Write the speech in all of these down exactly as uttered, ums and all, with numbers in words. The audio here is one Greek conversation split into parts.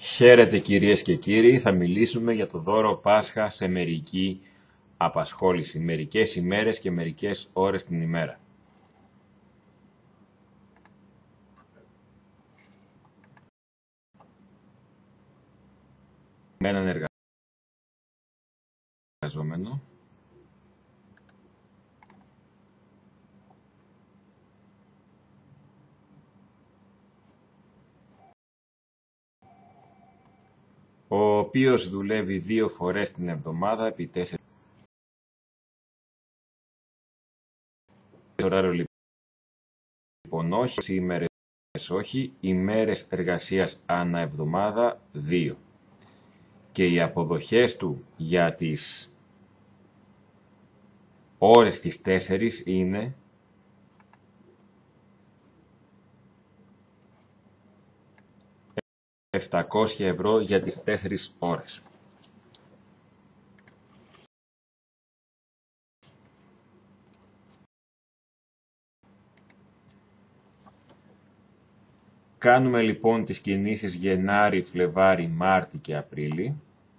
Χαίρετε κυρίες και κύριοι, θα μιλήσουμε για το δώρο Πάσχα σε μερική απασχόληση, μερικές ημέρες και μερικές ώρες την ημέρα. Με έναν εργαζόμενο. Ο οποίος δουλεύει δύο φορές την εβδομάδα επί τέσσερις ωράριο λοιπόν όχι, ημέρες όχι, ημέρες εργασίας ανά εβδομάδα δύο. Και οι αποδοχές του για τις ώρες τις τέσσερις είναι επτακόσια ευρώ για τις τέσσερις ώρες. Κάνουμε λοιπόν τις κινήσεις Γενάρη, Φλεβάρη, Μάρτη και Απρίλη.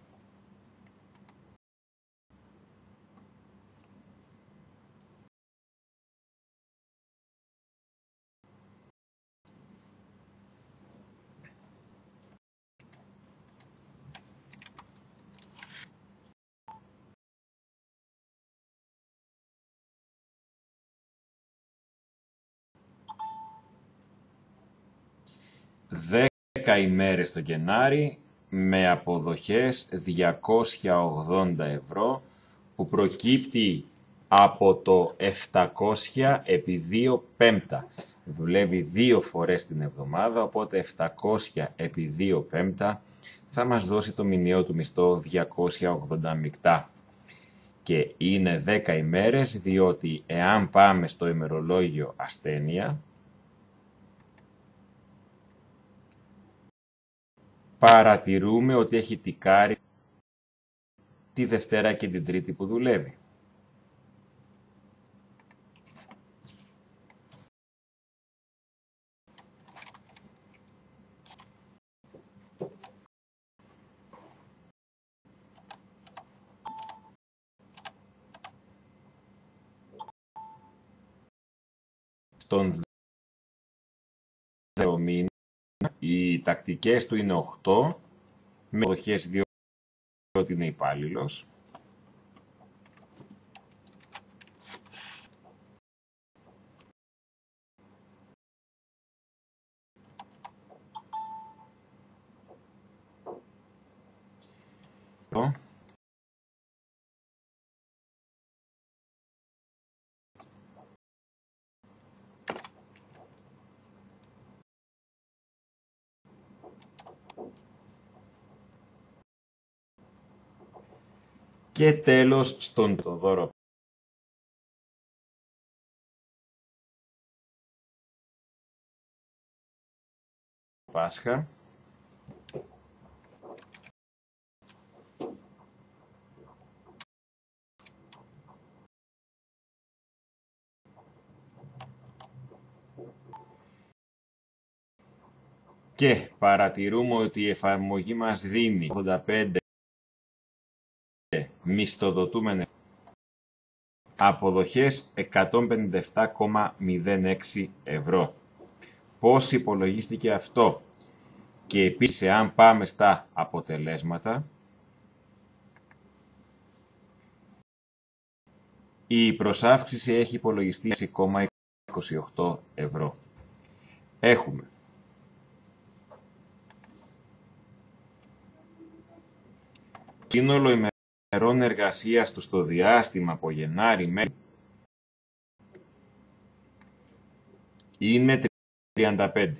δέκα ημέρες το Γενάρη με αποδοχές διακόσια ογδόντα ευρώ που προκύπτει από το επτακόσια επί δύο πέμπτα. Δουλεύει δύο φορές την εβδομάδα, οπότε επτακόσια επί δύο πέμπτα θα μας δώσει το μηνιαίο του μισθό διακόσια ογδόντα μεικτά. Και είναι δέκα ημέρες, διότι εάν πάμε στο ημερολόγιο ασθένεια, παρατηρούμε ότι έχει τικάρει τη Δευτέρα και την Τρίτη που δουλεύει. Στον δεύτερο μήνα οι τακτικές του είναι οκτώ, με αποδοχές δύο ότι είναι υπάλληλος. Και τέλος στον το δώρο Πάσχα και παρατηρούμε ότι η εφαρμογή μας δίνει ογδόντα πέντε μισθοδοτούμενες αποδοχές εκατόν πενήντα επτά κόμμα μηδέν έξι ευρώ. Πώς υπολογίστηκε αυτό? Και επίσης, αν πάμε στα αποτελέσματα, η προσάυξηση έχει υπολογιστεί έξι κόμμα είκοσι οκτώ ευρώ. Έχουμε σύνολο ημερών εργασίας του στο διάστημα από Γενάρη μέχρι είναι τριάντα πέντε.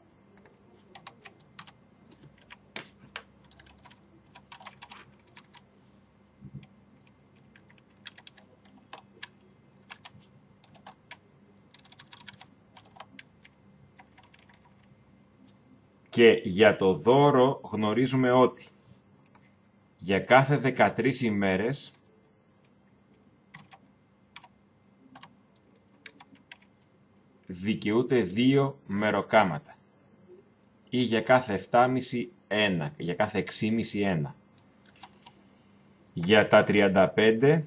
Και για το δώρο γνωρίζουμε ότι για κάθε δεκατρείς ημέρες δικαιούται δύο μεροκάματα. ή για κάθε επτά κόμμα πέντε ένα, για κάθε έξι κόμμα πέντε ένα. Για τα τριάντα πέντε,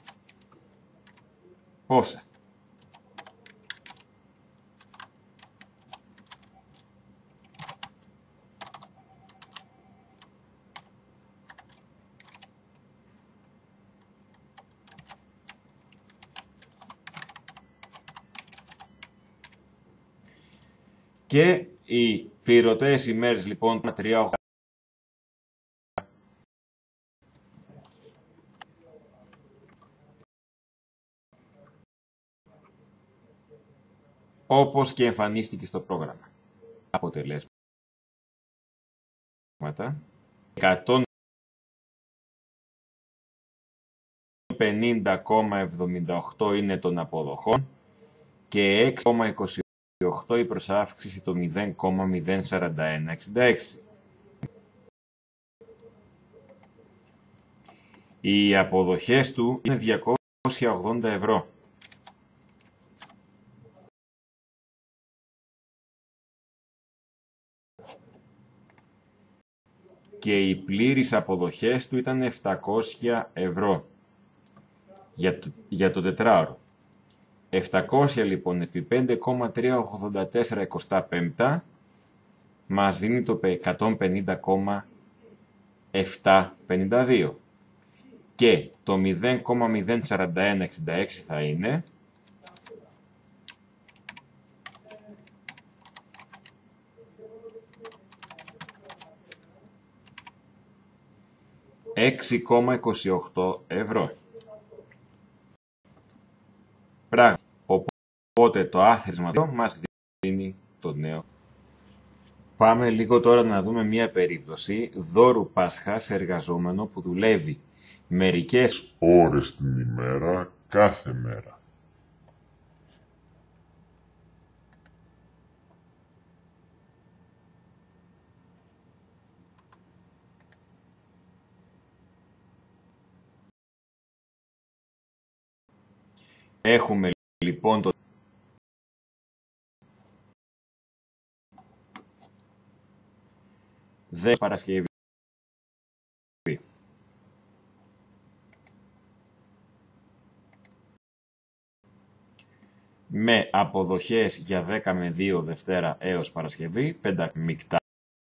πόσα? Και οι πληρωτές ημέρες λοιπόν τρία όπως και εμφανίστηκε στο πρόγραμμα. Αποτελέσματα. εκατόν πενήντα κόμμα εβδομήντα οκτώ είναι των αποδοχών και έξι κόμμα είκοσι οκτώ η προσάυξηση το μηδέν κόμμα μηδέν σαράντα ένα εξήντα έξι. Οι αποδοχές του είναι διακόσια ογδόντα ευρώ. Και οι πλήρεις αποδοχές του ήταν επτακόσια ευρώ για το, για το τετράωρο. επτακόσια λοιπόν επί πέντε κόμμα τριακόσια ογδόντα τέσσερα εικοστά πέμπτα μας δίνει το εκατόν πενήντα κόμμα επτακόσια πενήντα δύο. Και το μηδέν κόμμα μηδέν σαράντα ένα εξήντα έξι θα είναι έξι κόμμα είκοσι οκτώ ευρώ. Πράγμα. Οπότε το άθροισμα μας δίνει το νέο. Πάμε λίγο τώρα να δούμε μία περίπτωση δώρου Πάσχα σε εργαζόμενο που δουλεύει μερικές ώρες την ημέρα, κάθε μέρα. Έχουμε λοιπόν το δε Παρασκευή. Με αποδοχές για δέκα με δύο Δευτέρα έως Παρασκευή, πέντε μεικτά.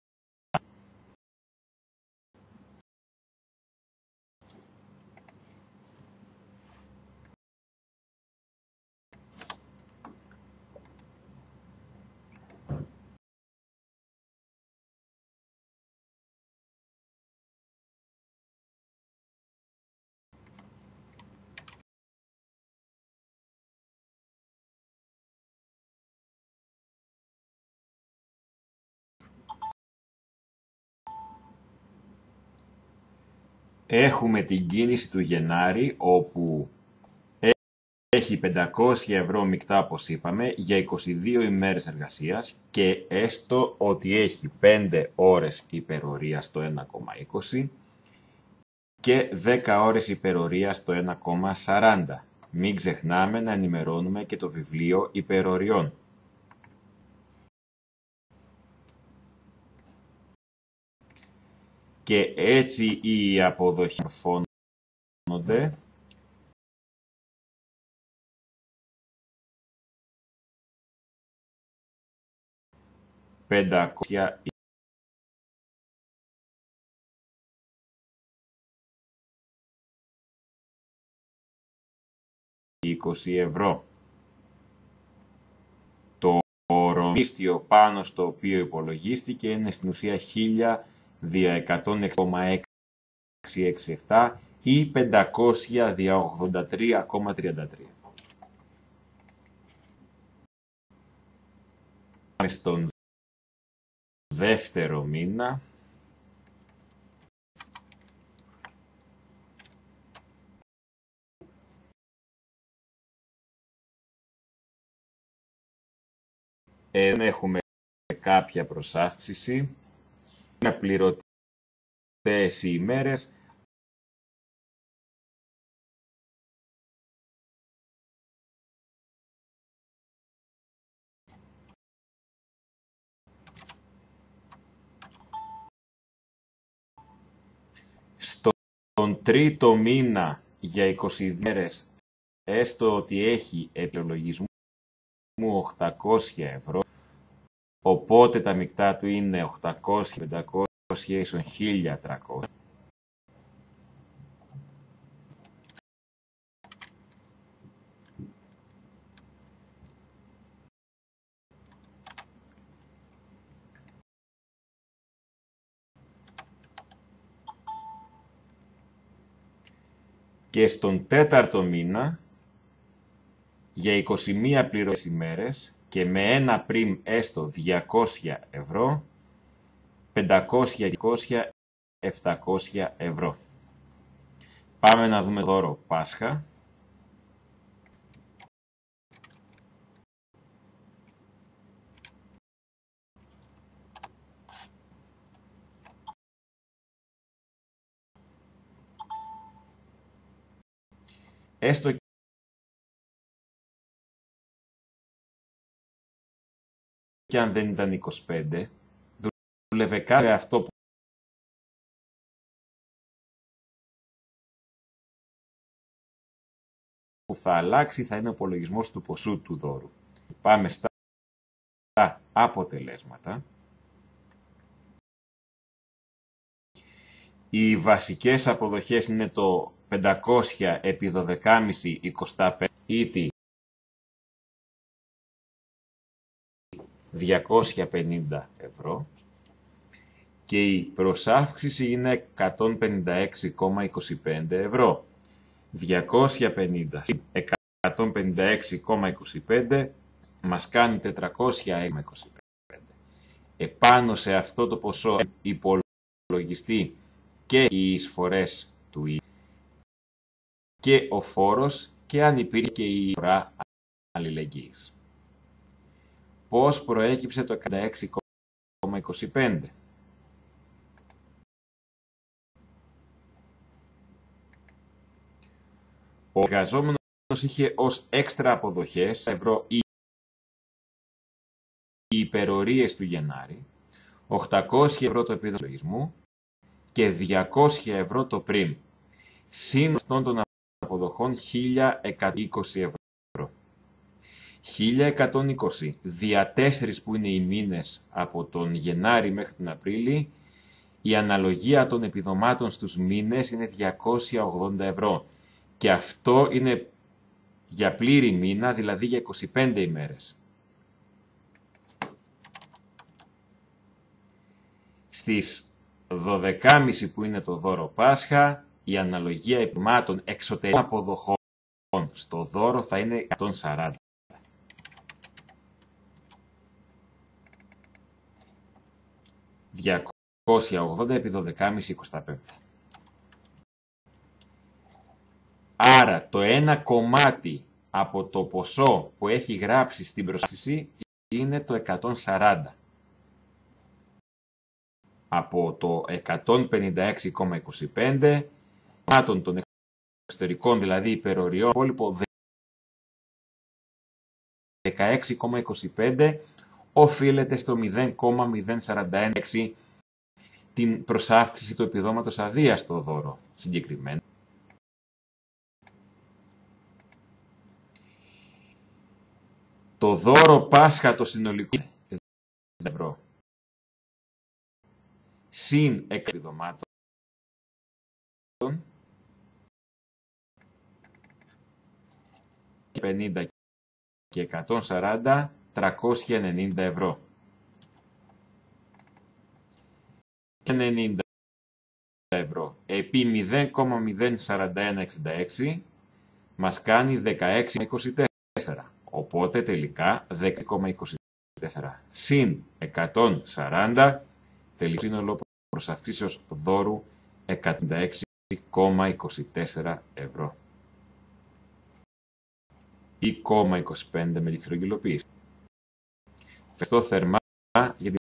Έχουμε την κίνηση του Γενάρη, όπου έχει πεντακόσια ευρώ μεικτά, όπως είπαμε, για είκοσι δύο ημέρες εργασίας και έστω ότι έχει πέντε ώρες υπερορίας στο ένα κόμμα είκοσι και δέκα ώρες υπερορίας στο ένα κόμμα σαράντα. Μην ξεχνάμε να ενημερώνουμε και το βιβλίο υπεροριών. Και έτσι οι αποδοχές μορφώνονται πεντακόσια είκοσι ευρώ. Το ορομίστιο πάνω στο οποίο υπολογίστηκε είναι στην ουσία χίλια δια εκατόν έξι κόμμα εξακόσια εξήντα επτά ή πεντακόσια δια ογδόντα τρία κόμμα τριάντα τρία. Στον δεύτερο μήνα δεν έχουμε κάποια προσάυξηση, είναι πληρωτές οι ημέρες, Στον τρίτο μήνα για είκοσι δύο μέρες, έστω ότι έχει επιλογισμού οκτακόσια ευρώ, οπότε τα μεικτά του είναι οκτακόσια, πεντακόσια ίσον χίλια τριακόσια. Και στον τέταρτο μήνα, για είκοσι μία πληρωμές ημέρες και με ένα πριμ έστω διακόσια ευρώ, πεντακόσια, διακόσια, επτακόσια ευρώ. Πάμε να δούμε δώρο Πάσχα. Έστω και αν δεν ήταν είκοσι πέντε, δούλευε κάθε αυτό που θα αλλάξει θα είναι ο υπολογισμός του ποσού του δώρου. Πάμε στα αποτελέσματα. Οι βασικές αποδοχές είναι το πεντακόσια επί δώδεκα κόμμα πέντε είκοσι πέντε ή διακόσια πενήντα ευρώ και η προσάυξηση είναι εκατόν πενήντα έξι κόμμα είκοσι πέντε ευρώ. διακόσια πενήντα εκατόν πενήντα έξι κόμμα είκοσι πέντε μας κάνει τετρακόσια κόμμα είκοσι πέντε. Επάνω σε αυτό το ποσό υπολογιστεί και οι εισφορές του ΙΕ και ο φόρος και αν υπήρχε και η φορά αλληλεγγύης. Πώς προέκυψε το εκατόν έξι κόμμα είκοσι πέντε. Ο εργαζόμενος είχε ως έξτρα αποδοχές ευρώ οι υπερορίες του Γενάρη, οκτακόσια ευρώ το επίδομα λογισμού και διακόσια ευρώ το πριμ. Συν αυτών των αποδοχών χίλια εκατόν είκοσι ευρώ. χίλια εκατόν είκοσι δια τέσσερις που είναι οι μήνες από τον Γενάρη μέχρι τον Απρίλη, η αναλογία των επιδομάτων στους μήνες είναι διακόσια ογδόντα ευρώ. Και αυτό είναι για πλήρη μήνα, δηλαδή για είκοσι πέντε ημέρες. Στις δώδεκα κόμμα πέντε που είναι το δώρο Πάσχα, η αναλογία επιδομάτων εξωτερικών αποδοχών στο δώρο θα είναι εκατόν σαράντα. διακόσια ογδόντα επί δώδεκα κόμμα πέντε είκοσι πέντε. Άρα το ένα κομμάτι από το ποσό που έχει γράψει στην προσάυξη είναι το εκατόν σαράντα. Από το εκατόν πενήντα έξι κόμμα είκοσι πέντε, των εξωτερικών δηλαδή υπεροριών, υπόλοιπο δεκαέξι κόμμα είκοσι πέντε οφείλεται στο μηδέν κόμμα μηδέν σαράντα ένα την προσάυξη του επιδόματος αδείας στο δώρο συγκεκριμένα. Το δώρο Πάσχα το συνολικό είναι ευρώ. Συν επιδομάτων πενήντα και εκατόν σαράντα, τριακόσια ενενήντα ευρώ. ενενήντα ευρώ επί μηδέν κόμμα μηδέν σαράντα ένα εξήντα έξι μας κάνει δεκαέξι κόμμα είκοσι τέσσερα. Οπότε τελικά δέκα κόμμα είκοσι τέσσερα συν εκατόν σαράντα τελικό σύνολο προσαυξήσεως δώρου εκατόν έξι κόμμα είκοσι τέσσερα ευρώ ή είκοσι πέντε με τη στρογγυλοποίηση. Ευχαριστώ θερμά για την